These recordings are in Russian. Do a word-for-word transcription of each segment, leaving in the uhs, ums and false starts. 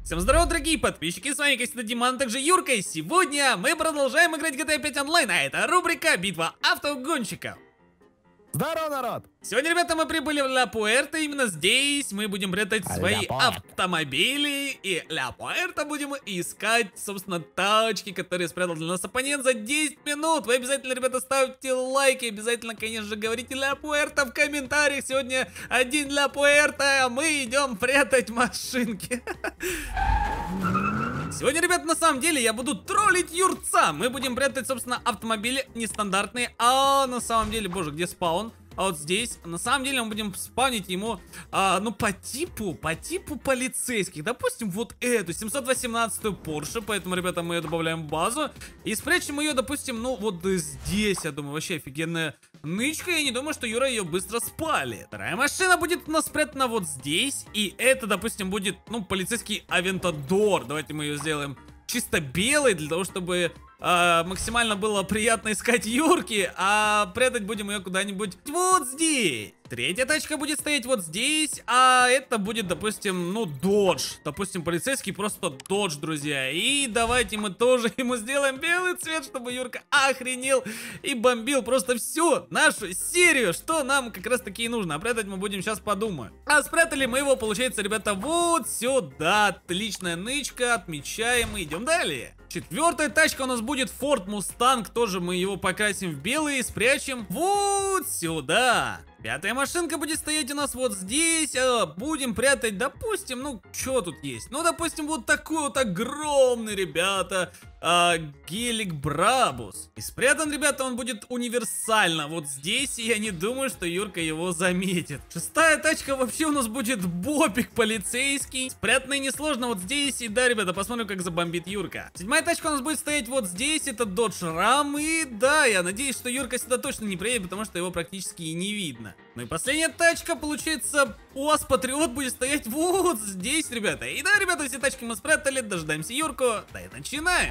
Всем здорово, дорогие подписчики, с вами Костя Диман, также Юрка, и сегодня мы продолжаем играть джи ти эй пять онлайн, а это рубрика «Битва автогонщиков». Здорово, народ! Сегодня, ребята, мы прибыли в Ля Пуэрто, именно здесь мы будем прятать А свои Ля Пуэрто. автомобили, и Ля Пуэрто будем искать, собственно, тачки, которые спрятал для нас оппонент за десять минут. Вы обязательно, ребята, ставьте лайки, обязательно, конечно же, говорите Ля Пуэрто в комментариях. Сегодня один Ля Пуэрто, а мы идем прятать машинки. Сегодня, ребят, на самом деле я буду троллить Юрца. Мы будем прятать, собственно, автомобили нестандартные. А на самом деле, боже, где спаун? А вот здесь, на самом деле, мы будем спавнить ему, а, ну, по типу, по типу полицейских. Допустим, вот эту, семьсот восемнадцатую Porsche, поэтому, ребята, мы ее добавляем в базу. И спрячем ее, допустим, ну, вот здесь, я думаю, вообще офигенная нычка. Я не думаю, что Юра ее быстро спалит. Вторая машина будет у нас спрятана вот здесь. И это, допустим, будет, ну, полицейский Авентадор. Давайте мы ее сделаем чисто белой, для того, чтобы... Uh, максимально было приятно искать Юрки, а прятать будем ее куда-нибудь вот здесь. Третья тачка будет стоять вот здесь, а это будет, допустим, ну, додж. Допустим, полицейский просто додж, друзья. И давайте мы тоже ему сделаем белый цвет, чтобы Юрка охренел и бомбил просто всю нашу серию, что нам как раз таки и нужно. А прятать мы будем сейчас подумаем. А спрятали мы его, получается, ребята, вот сюда. Отличная нычка, отмечаем и идем далее. Четвертая тачка у нас будет Ford Mustang, тоже мы его покрасим в белый и спрячем вот сюда. Пятая машинка будет стоять у нас вот здесь, а будем прятать, допустим, ну, что тут есть? Ну, допустим, вот такой вот огромный, ребята, а, гелик Брабус. И спрятан, ребята, он будет универсально вот здесь, и я не думаю, что Юрка его заметит. Шестая тачка вообще у нас будет Бобик полицейский. Спрятанный несложно вот здесь, и да, ребята, посмотрим, как забомбит Юрка. Седьмая тачка у нас будет стоять вот здесь, это Dodge Ram, и да, я надеюсь, что Юрка сюда точно не приедет, потому что его практически и не видно. Ну и последняя тачка, получается, у вас Патриот будет стоять вот здесь, ребята. И да, ребята, все тачки мы спрятали, дождаемся Юрку, да и начинаем.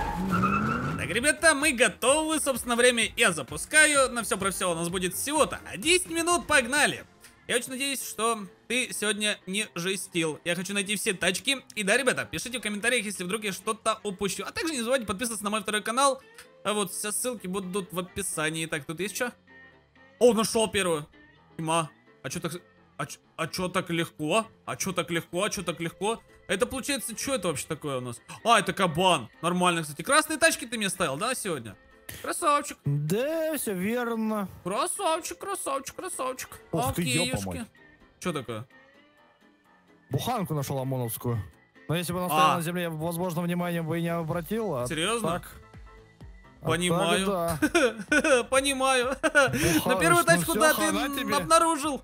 Так, ребята, мы готовы, собственно, время я запускаю. На все про все у нас будет всего-то десять минут, погнали. Я очень надеюсь, что ты сегодня не жестил. Я хочу найти все тачки. И да, ребята, пишите в комментариях, если вдруг я что-то упущу. А также не забывайте подписываться на мой второй канал. А вот все ссылки будут в описании. Так, тут есть что? О, нашел первую. Тьма. А что так... А, чё, а чё так легко? А чё так легко? А чё так легко? Это получается, что это вообще такое у нас? А, это кабан. Нормально, кстати. Красные тачки ты мне ставил, да, сегодня? Красавчик. Да, все верно. Красавчик, красавчик, красавчик. Ох ты, Окейушки. ёпа-мать. Что такое? Буханку нашел ОМОНовскую. Но если бы она стояла А. на земле, я бы, возможно, внимания бы и не обратил. А Серьезно? Так. А Понимаю. так, да. Понимаю. Бухаешь, Но первую ну тачку, всё, да, ты хана тебе. обнаружил.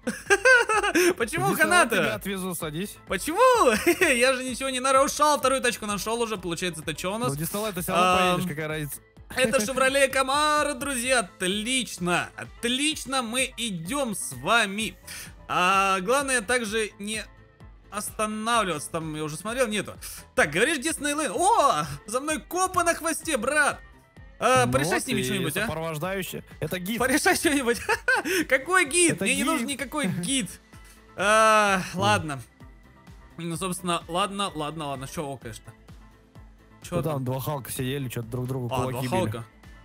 Почему Здесь я тебя хана-то? отвезу, садись. Почему? Я же ничего не нарушал. Вторую тачку нашел уже. Получается, это что у Ну, нас? в Диснейленд ты все равно Ам. поедешь, какая разница. Это Chevrolet Camaro, друзья. Отлично. Отлично, мы идем с вами. А главное также не останавливаться. Там я уже смотрел, нету. Так, говоришь, Диснейленд. О, за мной копы на хвосте, брат. А, Ну порешай вот, с ними и что-нибудь, а? сопровождающий. Это гид. Порешай что-нибудь. Какой гид? Это Мне не гид. нужен никакой гид. А, ладно. Ну, собственно, ладно, ладно, ладно. Что окаешь-то? Что Ну, там? там два Халка сидели, что-то друг другу А, кулаки два били. Халка.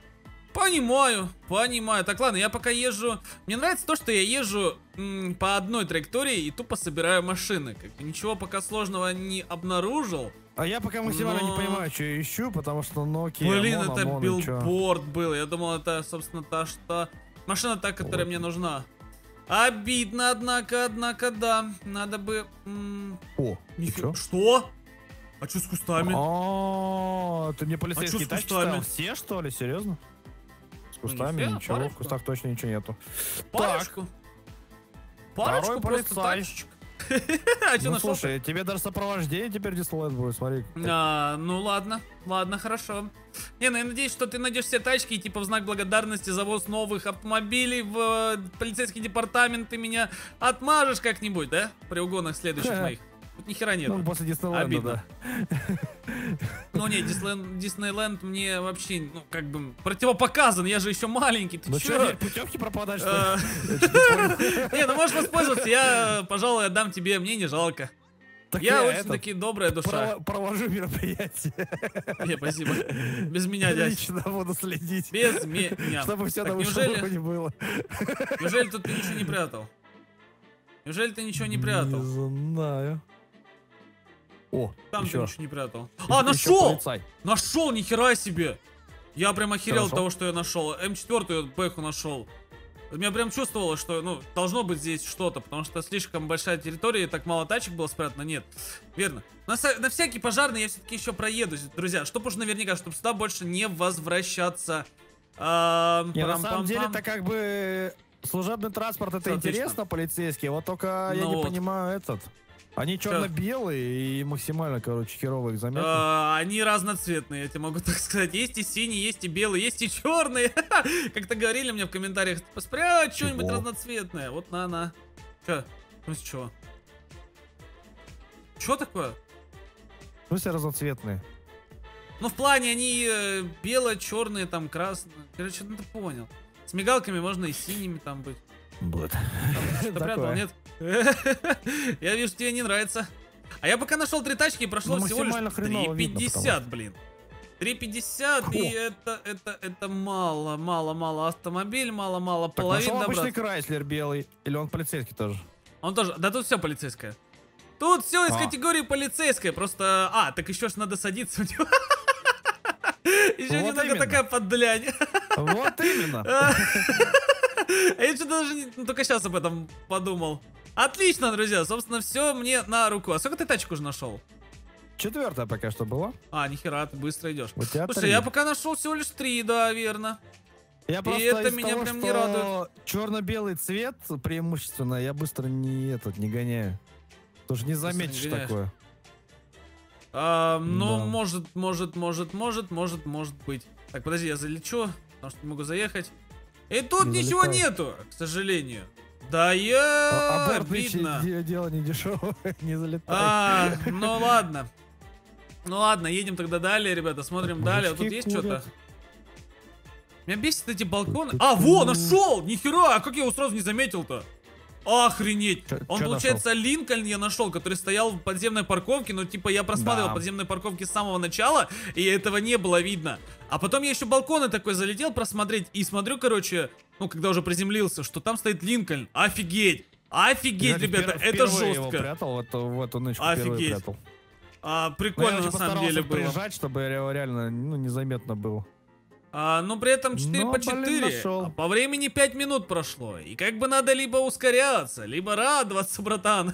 Понимаю, понимаю. Так, ладно, я пока езжу. Мне нравится то, что я езжу м, по одной траектории и тупо собираю машины. Как бы ничего пока сложного не обнаружил. А я пока максимально Но- не понимаю, что я ищу, потому что Nokia, Блин, ОМОН, это ОМОН, и чё? билборд был. Я думал, это, собственно, та, что... Машина та, которая Вот. мне нужна. Обидно, однако, однако, да. Надо бы... м, О, и нифига- чё? Что? А что с кустами? А, ты мне полицейские А чё с тачки кустами? ставил? Все, что ли? Серьезно? С кустами все, ничего, парочку. в кустах точно ничего нету. Парочку. Парочку Второй просто полицай. тачечек. А что Ну нашел? слушай, тебе даже сопровождение теперь Диснейленд будет, смотри. А, ну ладно, ладно, хорошо. Не, ну я надеюсь, что ты найдешь все тачки и типа в знак благодарности за ввоз новых автомобилей в э, полицейский департамент ты меня отмажешь как-нибудь, да? При угонах следующих моих. Тут ни хера нет. Ну, после Диснейленда, Обидно. да. Ну не, Диснейленд, Диснейленд мне вообще, ну как бы противопоказан, я же еще маленький, ты Ну чё? что, путевки пропадать, что ли? Э, Не, ну можешь воспользоваться, я, пожалуй, отдам тебе, мне не жалко. Так Я я очень-таки добрая душа. Прово- Провожу мероприятие. Не, спасибо. Без меня, дядь. Лично буду следить. Без меня. Чтобы все Так, на неужели- высшем уровне было. Неужели тут ты ничего не прятал? Неужели ты ничего не прятал? Не знаю. О, Там ты еще. ничего не прятал. Еще А, нашел! полицай. Нашел, нихера себе! Я прям охерел от нашел? того, что я нашел. эм четыре Бэху нашел. У меня прям чувствовало, что, ну, должно быть здесь что-то, потому что слишком большая территория, и так мало тачек было спрятано. Нет, верно. На, са- на всякий пожарный я все-таки еще проеду, друзья, чтобы уж наверняка, чтобы сюда больше не возвращаться. А, Не, на парам-пам-пам. самом деле, это как бы служебный транспорт, это Всё отлично. интересно, полицейские. Вот только я Ну не вот. понимаю этот. Они черно-белые и максимально, короче, херово их заметно. А, они разноцветные, я тебе могу так сказать. Есть и синие, есть и белые, есть и черные. Как-то говорили мне в комментариях, типа, спрячь что-нибудь Чего? разноцветное. Вот на-на. Че? Ну с чего? Че такое? Ну, все разноцветные. Ну, в плане они э, бело-черные, там, красные. Короче, ну ты понял. С мигалками можно и синими там быть. Вот. Ты прятал, нет? Я вижу, тебе не нравится. А я пока нашел три тачки и прошло Ну, всего лишь максимально хреново три видно, пятьдесят, блин. три пятьдесят, и Фу. это, это, это мало, мало, мало. Автомобиль, мало, мало, Так, нашел половина обычный добра. Крайслер белый. Или он полицейский тоже? Он тоже, да тут все полицейское. Тут все из А. категории полицейское, просто... А, так еще ж надо садиться в него. Еще Вот немного именно. такая поддлянь. Вот именно. А я что-то даже не- ну, только сейчас об этом подумал. Отлично, друзья, собственно, все мне на руку. А сколько ты тачек уже нашел? Четвертая пока что была. А, нихера, ты быстро идешь. У тебя Слушай, три. я пока нашел всего лишь три, да, верно. Я просто это из меня того, прям не что радует. черно-белый цвет преимущественно, я быстро не этот не гоняю. Тоже не заметишь не гоняешь. такое. А, ну, Да. может, может, может, может, может, может быть. Так, подожди, я залечу, потому что не могу заехать. И тут Не ничего залетай. нету, к сожалению. Да А, я... а Берт, видно. де- дело не дешевое, не залетай. А, ну ладно. Ну ладно, едем тогда далее, ребята, смотрим далее. Вот тут Мужички есть что-то? курят. Меня бесит эти балконы. А, во, нашел! Нихера, а как я его сразу не заметил-то? Охренеть! Чё- Он, чё получается, Линкольн я нашел, который стоял в подземной парковке. Но, типа, я просматривал Да. подземные парковки с самого начала, и этого не было видно. А потом я еще балконы такой залетел просмотреть, и смотрю, короче, ну, когда уже приземлился, что там стоит Линкольн. Офигеть! Офигеть, Я ребята, впер- это впервые его жестко. прятал, в эту, в эту нычку Офигеть. впервые прятал. А, Но я прикольно, очень на самом постарался деле, было. прижать, чтобы ре- реально ну, незаметно было. А, ну, при этом четыре Но, по блин, четыре. нашел. А по времени пять минут прошло. И как бы надо либо ускоряться, либо радоваться, братан.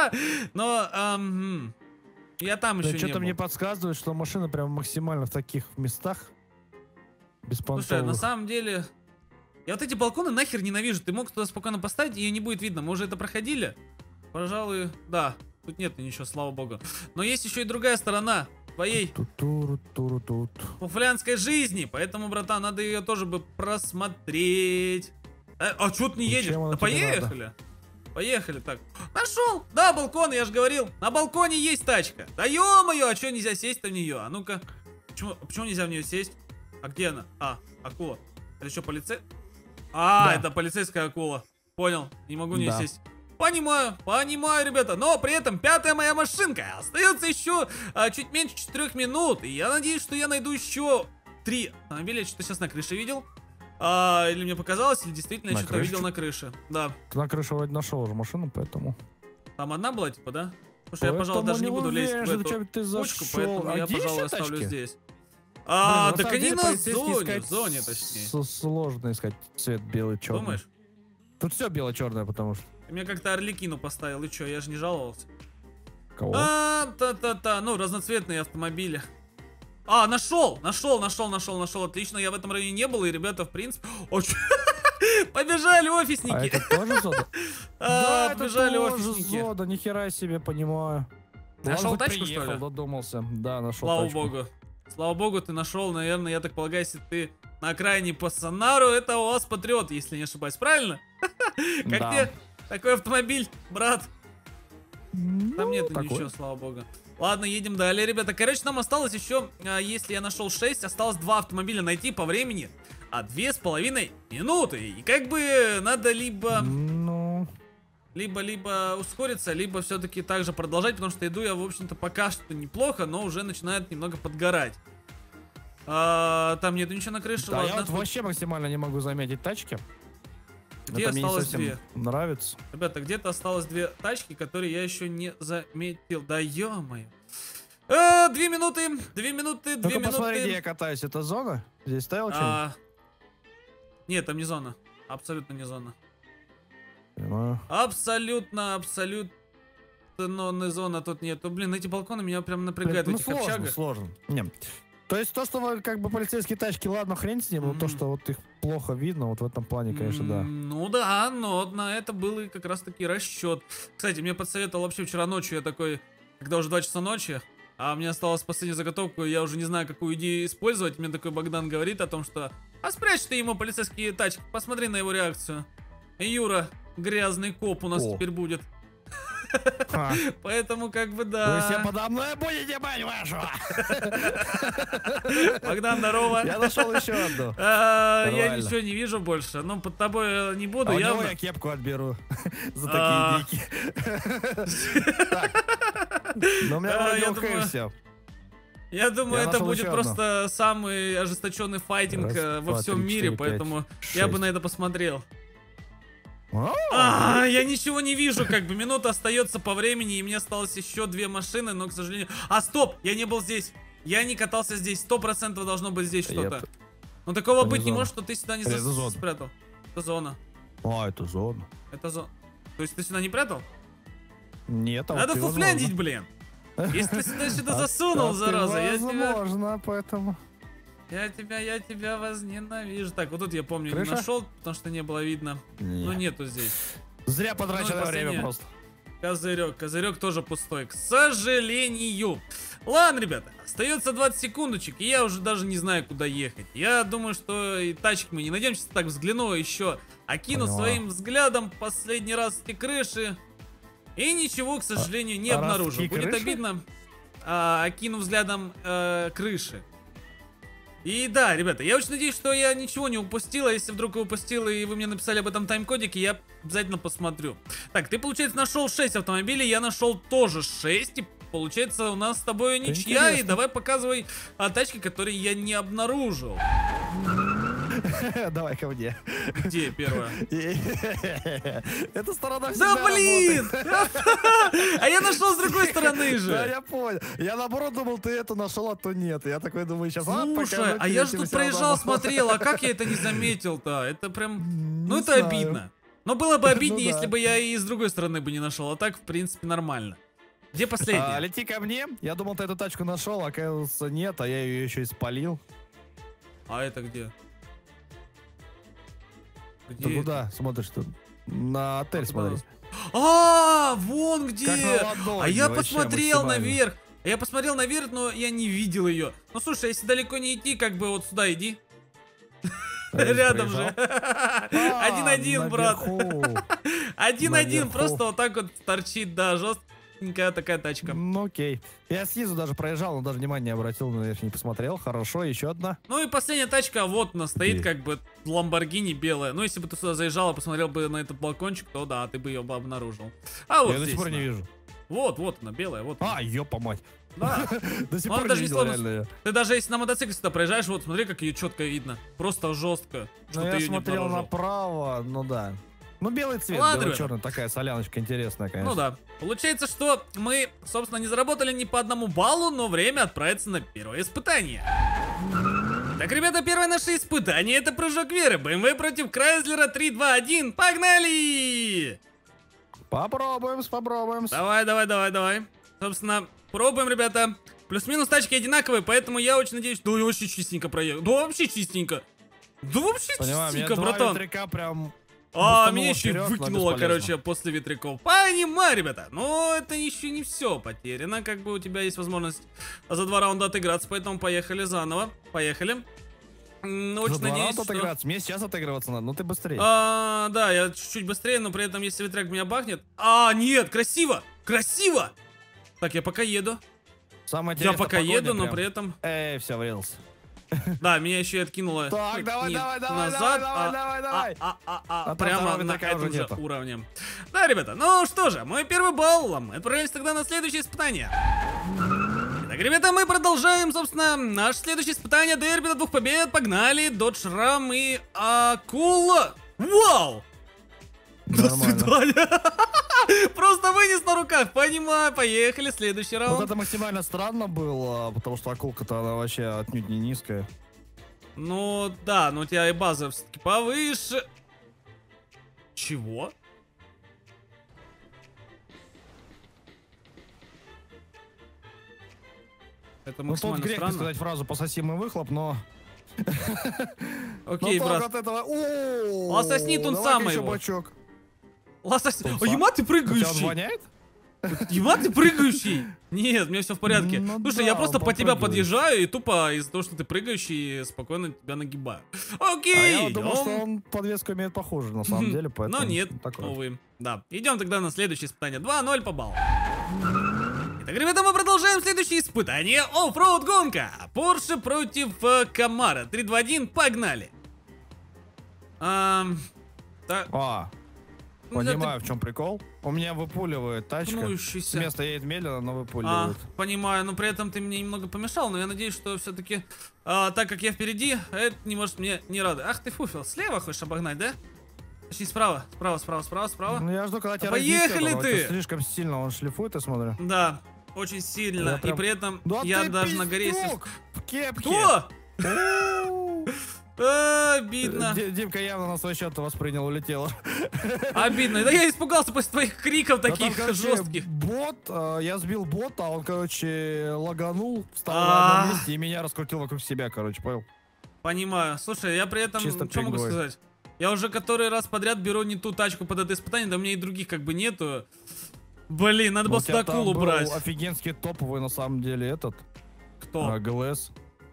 Но, ам, я там еще не Что-то был. мне подсказывает, что машина прям максимально в таких местах Слушай, беспонтовых. на самом деле... Я вот эти балконы нахер ненавижу. Ты мог туда спокойно поставить, и ее не будет видно. Мы уже это проходили? Пожалуй, да. Тут нет ничего, слава богу. Но есть еще и другая сторона твоей Ту-туру-туру-тут. уфлянской жизни. Поэтому, братан, надо ее тоже бы просмотреть. Э, а что ты не И едешь? чем она Да тебе надо? поехали. Поехали, так. Нашел! Да, балкон, я же говорил. На балконе есть тачка. Да ё-моё, а что нельзя сесть-то в нее? А ну-ка. Почему, почему нельзя в нее сесть? А где она? А, акула. Это что, полицей? А, Да. это полицейская акула. Понял, не могу в нее Да. сесть. Понимаю, понимаю, ребята. Но при этом пятая моя машинка. Остается еще а, чуть меньше четырёх минут. И я надеюсь, что я найду еще три автомобиля. Я что-то сейчас на крыше видел. А, или мне показалось, или действительно я На что-то крыше? видел на крыше. Да. Ты на крыше вроде нашел уже машину, поэтому... Там одна была, типа, да? Слушай, я, пожалуй, Поэтому даже не не буду лезть уверен, в что эту зачем ты кучку, зашел. поэтому А я, где пожалуй, еще оставлю тачки? здесь. Блин, А, на так самом они деле на полицейские зоне, искать в зоне, точнее. с- Сложно искать цвет белый, черный. Думаешь? Тут все бело-черное, потому что... Ты мне как-то Орликину поставил, и чё, я же не жаловался. Кого? А, та-та-та, ну, разноцветные автомобили. А, нашел, нашел, нашел, нашел, нашел, отлично, я в этом районе не был, и ребята, в принципе... О, чё? Побежали А офисники. это тоже зода? А, Да, это побежали тоже офисники. зода, нихера себе, понимаю. Нашел Ладно, тачку, что приехал, ли? додумался. Да, нашел Слава тачку. богу. Слава богу, ты нашел, наверное, я так полагаю, если ты на окраине по Сонару, это у вас Патриот, если не ошибаюсь, правильно? Как Да. тебе такой автомобиль, брат? Там Ну, нет такой. ничего, слава богу. Ладно, едем далее, ребята. Короче, нам осталось еще, а, если я нашел шесть, осталось два автомобиля найти по времени, а две с половиной минуты. И как бы надо либо... Ну, либо-либо ускориться, либо все-таки также продолжать, потому что иду я, в общем-то, пока что неплохо, но уже начинает немного подгорать. А, там нету ничего на крыше, Да, ладно. я вот тут- вообще максимально не могу заметить тачки. Где Это мне не осталось совсем две? нравится. Ребята, где-то осталось две тачки, которые я еще не заметил. Да ё-моё. Э, Две минуты, две минуты, две Только посмотри, где я минуты. катаюсь. Это зона? Здесь стоял что-нибудь? А, Нет, там не зона. Абсолютно не зона. Понимаю. Абсолютно, абсолютно не зона тут нету. Блин, эти балконы меня прям напрягают в Ну этих сложно, общагах. сложно. Не. То есть то, что вы, как бы полицейские тачки, ладно, хрен с ним, но то, Мгм. что вот их плохо видно, вот в этом плане, конечно, да. М, Ну да, но на это был и как раз таки расчет. Кстати, мне подсоветовал вообще вчера ночью, я такой, когда уже два часа ночи, а мне осталась последняя заготовка, я уже не знаю, какую идею использовать. Мне такой Богдан говорит о том, что а спрячь ты ему полицейские тачки, посмотри на его реакцию. Юра, грязный коп у нас О. теперь будет. Ха. Поэтому как бы Вы все да. подо мной будете, мать вашу! Богдан, здорово. Я нашел еще одну. А, Я Нормально. ничего не вижу больше. Ну, под тобой э, не буду, А у него явно. я кепку отберу за А. такие дикие. Так. Ну, у меня А, вроде я ок, и думаю, все. Я думаю, Я это нашел будет еще просто самый ожесточенный файтинг Раз, э, во два, всем три, мире, четыре, поэтому пять, я бы шесть. на это посмотрел. О, А, я ничего не вижу, как бы минута остается по времени, и мне осталось еще две машины, но, к сожалению... А, стоп, я не был здесь. Я не катался здесь, сто процентов должно быть здесь Я что-то. т- Ну такого Это не быть не зона. может, что ты сюда не Это зас- зона. спрятал. Это зона. А, это зона. Это зона. То есть ты сюда не прятал? Нет, а вот Надо ты, фуфляндить, возможно. блин. Если ты сюда сюда А- засунул, а ты, зараза, я тебя... Возможно, поэтому... Я тебя, я тебя возненавижу. Так, вот тут я помню, не Крыша? нашел, потому что не было видно. Но Нет. нету здесь. Зря потраченное Ну и время последнее. просто. Козырек. Козырек тоже пустой, к сожалению. Ладно, ребята, остается двадцать секундочек, и я уже даже не знаю, куда ехать. Я думаю, что и тачек мы не найдем. Сейчас так взгляну еще, окину Поняла. своим взглядом последний раз эти крыши. И ничего, к сожалению, не а обнаружил. ростки Будет крыши? обидно. А, окину взглядом э, крыши. И да, ребята, я очень надеюсь, что я ничего не упустил, а если вдруг я упустил, и вы мне написали об этом тайм-кодике, я обязательно посмотрю. Так, ты, получается, нашел шесть автомобилей, я нашел тоже шесть, и получается, у нас с тобой Это ничья, и интересно. давай показывай а, тачки, которые я не обнаружил. Давай ко мне. Где первая? Эта сторона Да всегда блин! работает. А я нашел с другой стороны Да, же! я понял. Я наоборот думал, ты эту нашел, а то нет. Я такой думаю, сейчас... Слушай, а я же тут проезжал, смотрел, а как я это не заметил-то? Это прям... Ну, это обидно. Но было бы Ну обиднее, да. если бы я и с другой стороны бы не нашел. А так, в принципе, нормально. Где А, последняя? лети ко мне. Я думал, ты эту тачку нашел, а оказывается нет, а я ее еще и спалил. А это где? Ты Где? куда смотришь тут? На отель Куда смотри. нас- А, вон где! Как на ладони, А я вообще посмотрел максимально. наверх. А Я посмотрел наверх, но я не видел ее. Ну слушай, если далеко не идти, как бы вот сюда иди. Я Рядом проезжал. же. А, Один-один, брат. наверху. Один-один, наверху. просто вот так вот торчит, да, жестенькая такая тачка. Ну окей. Я снизу даже проезжал, но даже внимания не обратил, наверх не посмотрел. Хорошо, еще одна. Ну и последняя тачка, вот она стоит, Где? как бы Ламборгини белая. Ну если бы ты сюда заезжал и посмотрел бы на этот балкончик, то да, ты бы ее бы обнаружил. А вот Я до здесь сих пор не она. вижу. Вот, вот она, белая, вот она. А, ёпа мать. Да. До сих Ну, пор даже не не видел сложно. реально её. Ты даже если на мотоцикле сюда проезжаешь, вот смотри, как ее четко видно. Просто жестко, что Ну ты я ее не смотрел обнаружил. направо, ну да. Ну белый цвет, Ладно, ребята. бело-черный, такая соляночка интересная, конечно. Ну да. Получается, что мы, собственно, не заработали ни по одному баллу, но время отправиться на первое испытание. Так, ребята, первое наше испытание — это прыжок веры. бэ эм вэ против Крайслера. Три, два, один. Погнали! Попробуем, попробуем. Давай, давай, давай, давай. Собственно, пробуем, ребята. Плюс-минус тачки одинаковые, поэтому я очень надеюсь... Да, я вообще чистенько проехал. Да, вообще чистенько. Да, вообще Понимаю, меня чистенько, два братан. ветряка прям... А, бустануло меня еще и вперед, но выкинуло, бесполезно. короче, после ветряков. Понимаю, ребята. Но это еще не все потеряно. Как бы у тебя есть возможность за два раунда отыграться, поэтому поехали заново. Поехали. М, За Очень два надеюсь, раунда что... отыграться. Мне сейчас отыгрываться надо, ну ты быстрее. А, да, я чуть-чуть быстрее, но при этом, если ветряк меня бахнет... А, нет, красиво! Красиво! Так, я пока еду. Самое Я интересное, пока погоня еду, но прям. при этом... Эй, все, врезался. Да, меня еще и откинуло Так, чуть давай, не давай, давай, назад, давай, а, давай, давай. а, а, а, А там прямо второго на витрака уже этом же нету. уровне. Да, ребята, ну что же, мой первый балл. Мы отправились тогда на следующее испытание. Итак, ребята, мы продолжаем, собственно, наше следующее испытание. Дерби до двух побед. Погнали. Додж Рам и Акула. Вау! До Нормально. свидания. Просто вынес на руках. Понимаю, поехали. Следующий раунд. Вот это максимально странно было, потому что акулка-то она вообще отнюдь не низкая. Ну, да, но у тебя и база все-таки повыше. Чего? Это Ну тут максимально грех не странно. сказать фразу «пососи мой выхлоп», но... Окей, но брат. только от этого... О, Лососни тут давай-ка сам еще его. бачок. Лосось. Тут О, сам. ема ты У тебя он прыгающий. воняет? Ема ты прыгающий. Нет, у меня все в порядке. Ну Слушай, да, я просто он по тебя попрыгивает. подъезжаю и тупо из-за того, что ты прыгающий, спокойно тебя нагибаю. А Окей, я думал, идем. что он подвеску имеет похуже, на самом деле, поэтому... Но нет, такое. увы. Да, идем тогда на следующее испытание. два ноль по баллу. Итак, ребята, мы продолжаем следующее испытание. Оффроуд гонка. Порше против э, Камара. три, два, один, погнали. Ам, так, А, ну, да понимаю, в чем прикол. У меня выпуливает ты тачка. С пнующийся. места едет медленно, но А, выпуливает. понимаю, но при этом ты мне немного помешал, но я надеюсь, что все-таки, а, так как я впереди, это не может мне не рады. Ах ты фуфел, слева хочешь обогнать, да? Точнее, справа, справа, справа, справа, справа. Ну я жду, когда тебя поехали разнесет, а ты! вот слишком сильно он шлифует, я смотрю. Да, очень сильно, Я прям- и при этом Да я ты даже на горе... если- пиздюк в кепке. Кто? О! А, обидно, Ди- Димка явно на свой счет воспринял, улетел. обидно. Да я испугался после твоих криков Да там, таких короче, жестких. Бот, э, я сбил бота, он, короче, лаганул, встал А. на одном месте и меня раскрутил вокруг себя, короче, понял? Понимаю. Слушай, я при этом, Чисто что могу пингвой. сказать? Я уже который раз подряд беру не ту тачку под это испытание, да у меня и других как бы нету. Блин, надо было У тебя сюда там акулу был брать. офигенский топовый, на самом деле, этот, Кто? а, ГЛС.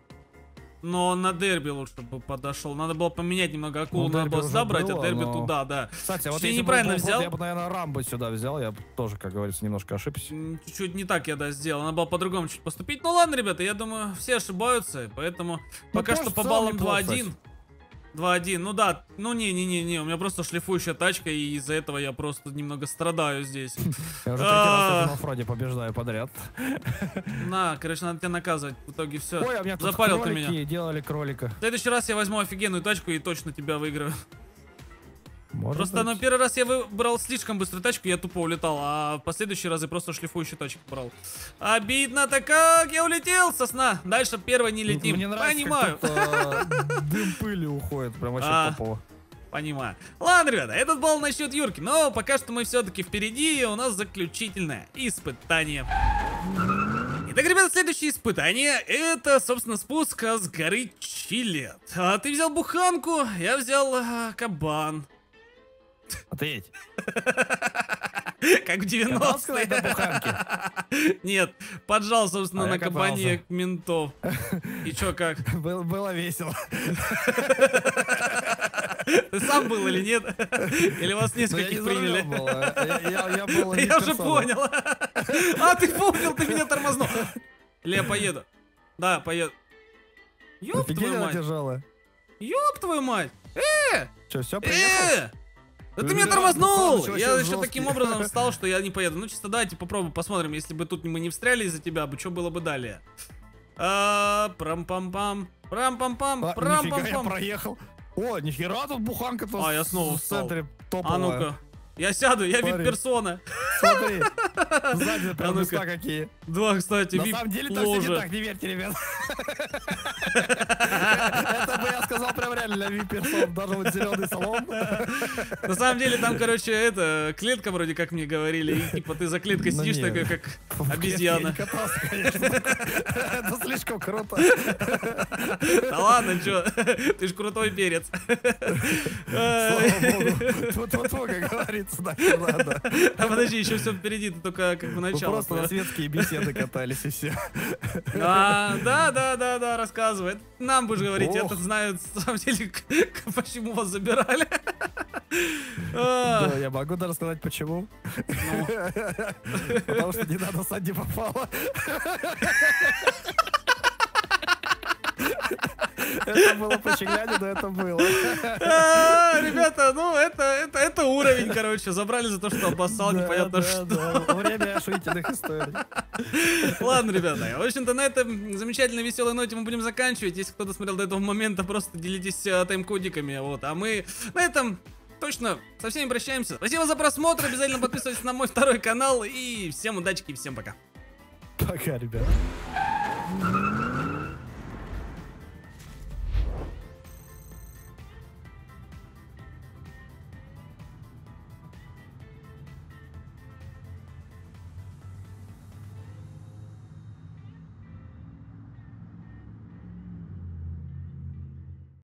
Но на дерби лучше бы подошел. Надо было поменять немного акулу, Ну, надо дерби было уже сюда брать, а было, дерби но- туда, да. Кстати, а вот Ты если бы неправильно был бот, взял? я бы, наверное, Рамбо сюда взял, я бы тоже, как говорится, немножко ошибся. М, Чуть-чуть не так я, да, сделал. Надо было по-другому чуть поступить. Ну ладно, ребята, я думаю, все ошибаются, поэтому пока тоже что в по целом баллам неплохо, два-один. два-один, ну да, ну не-не-не-не, у меня просто шлифующая тачка, и из-за этого я просто немного страдаю здесь. Я уже третий А. раз на оффроде побеждаю подряд. На, короче, надо тебя наказывать. В итоге все. Ой, а у меня тут Запарил ты кролики меня. делали кролика. В следующий раз я возьму офигенную тачку и точно тебя выиграю. Может Просто, быть. ну, первый раз я выбрал слишком быструю тачку, я тупо улетал, а в последующие разы просто шлифующую тачку брал. Обидно-то как, я улетел со сна. Дальше первый не летим. Мне нравится, Понимаю. как тут, а, дым пыли уходит, прям вообще А. топово. Понимаю. Ладно, ребята, этот балл насчет Юрки, но пока что мы все-таки впереди, и у нас заключительное испытание. Итак, ребята, следующее испытание — это, собственно, спуск с горы Чилет. А ты взял буханку, я взял а, кабан. Ответь. Как в Катал, сказать, на буханке? девяностые. Нет, поджал, собственно, А на я кабане катался. ментов. И чё, как? Было, было весело. Ты сам был или нет? Или вас Но я не нескольких за рулем приняли? был, а я, я, я был не Я уже персона. понял. А, ты понял, ты меня тормознул. Или я поеду? Да, поеду. Ёб твою Офигенно мать. держала. Ёб твою мать. Че, все, приехал? Э! Да ты меня Бля, тормознул! буханыч Я вообще еще жесткий. таким образом встал, что я не поеду. Ну, чисто давайте попробуем, посмотрим. Если бы тут мы не встряли из-за тебя, бы что было бы далее? А, Прам-пам-пам. Прам-пам-пам. А, нифига, я Прам-пам-пам. проехал. О, нихера тут буханка-то А, я в- снова в встал. центре А топовая. ну-ка. Я сяду, я Смотри. вип-персона. Смотри, сзади А прям ну-ка. места какие. Да, кстати, На самом деле так все не вип-ложа. так, не верьте, ребят. Это бы я сказал прям реально для вип-персон, даже вот зеленый салон. На самом деле там, короче, это, клетка вроде как мне говорили, и типа ты за клеткой Ну сидишь нет. такой, как В клетке Я обезьяна. не катался, конечно. Это слишком круто. Да ладно, чё, ты ж крутой перец. Слава богу. Тут-тут-тут, как говорится, нахер надо. А подожди, еще все впереди, ты только как бы Мы начало. просто на светские беседы катались и все. А, да, да, да, да, рассказывай. Нам будешь говорить, я Ох. тут знаю, на самом деле, к- к- почему вас забирали. А, Да, я могу даже сказать почему. ну, Потому что не надо Санди попало. Это было по Чегляне, но это было. А, Ребята, ну это, это, это уровень, короче. Забрали за то, что обоссал, непонятно Да, что. да, время ошуительных историй. Ладно, ребята, в общем-то, на этом замечательной веселой ноте мы будем заканчивать. Если кто-то смотрел до этого момента, просто делитесь э, тайм-кодиками, вот. А мы на этом точно со всеми прощаемся. Спасибо за просмотр, обязательно подписывайтесь на мой второй канал. И всем удачи и всем пока. Пока, ребят.